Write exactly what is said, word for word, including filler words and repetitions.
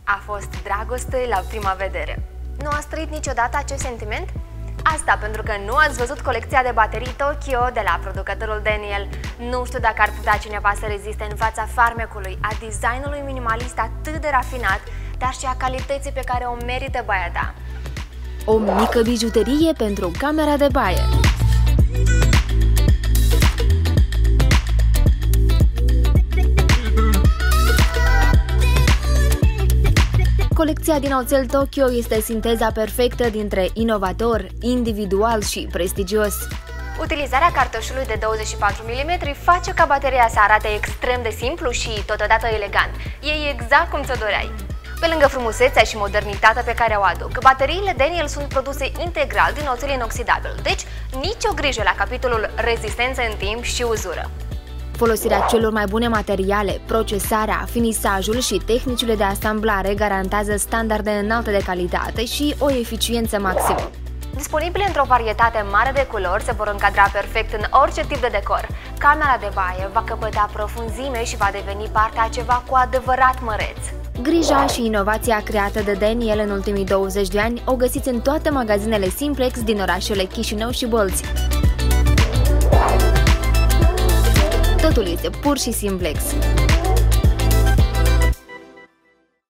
A fost dragoste la prima vedere. Nu ați trăit niciodată acest sentiment? Asta pentru că nu ați văzut colecția de baterii Tokyo de la producătorul Daniel. Nu știu dacă ar putea cineva să reziste în fața farmecului, a designului minimalist atât de rafinat, dar și a calității pe care o merită baia ta. O mică bijuterie pentru camera de baie. Colecția din oțel Tokyo este sinteza perfectă dintre inovator, individual și prestigios. Utilizarea cartușului de douăzeci și patru milimetri face ca bateria să arate extrem de simplu și totodată elegant. E exact cum ți-o doreai. Pe lângă frumusețea și modernitatea pe care o aduc, bateriile Daniel sunt produse integral din oțel inoxidabil, deci nicio grijă la capitolul rezistență în timp și uzură. Folosirea celor mai bune materiale, procesarea, finisajul și tehnicile de asamblare garantează standarde înalte de calitate și o eficiență maximă. Disponibile într-o varietate mare de culori, se vor încadra perfect în orice tip de decor. Camera de baie va căpăta profunzime și va deveni parte a ceva cu adevărat măreț. Grija și inovația creată de Daniel în ultimii douăzeci de ani o găsiți în toate magazinele Simplex din orașele Chișinău și Bălți. Totul este pur și Simplex.